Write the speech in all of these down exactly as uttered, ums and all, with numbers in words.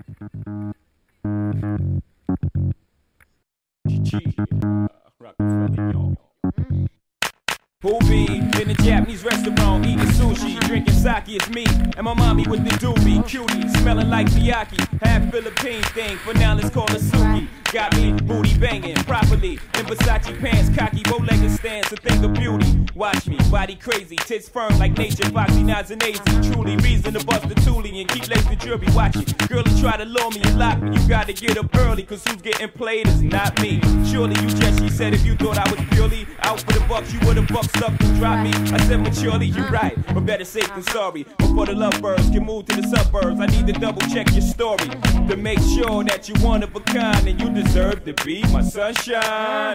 Hoobie in a Japanese restaurant, eating sushi, drinking sake, it's me and my mommy with the doobie, cutie, smelling like Miyaki, half Philippine thing, but now let's call her Suki. Got me booty banging properly in Versace pants, cocky bow-legged stance, a thing of beauty. Watch me, body crazy, tits firm like nature, foxy nods and easy. Truly reason to bust the toolie and keep lacing jewelry. Watch it, girlie try to lure me and lock me. You gotta get up early, cause who's getting played is not me. Surely you just, she said, if you thought I was purely out for the bucks, you would've bucked up and dropped me. I said, maturely, you right, but better safe than sorry. Before the lovebirds can move to the suburbs, I need to double check your story to make sure that you one of a kind and you deserve to be my sunshine.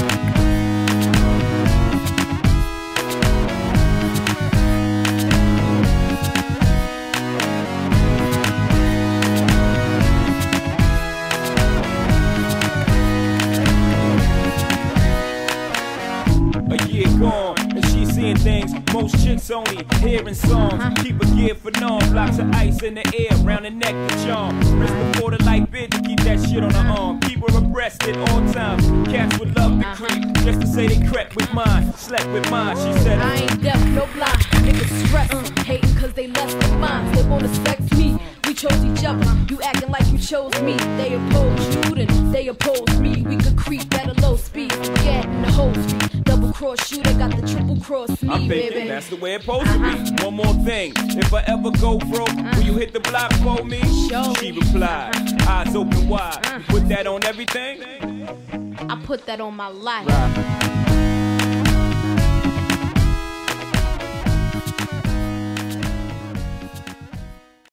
A year gone, and she's seeing things most chicks only hearing songs. Keep a gear for norm, blocks of ice in the air, round the neck to charm. Wrist before the light bid to keep that shit on her arm. Keep her abreast at all times. Cats would love to creep, just to say they crept with mine, slept with mine. She said, I ain't deaf, no blind. Niggas stress, hating cause they less than mine. They wanna sex me, we chose each other. You acting like you chose me. They oppose you, then they oppose me. We could creep at a low speed, yeah, in the whole street. Double cross you, they got the triple cross me, I'm thinking baby. that's the way it's supposed to be. One more thing, if I ever go broke, will you hit the block for me? Sure. She replied, eyes open wide. You put that on everything? I put that on my life. Right.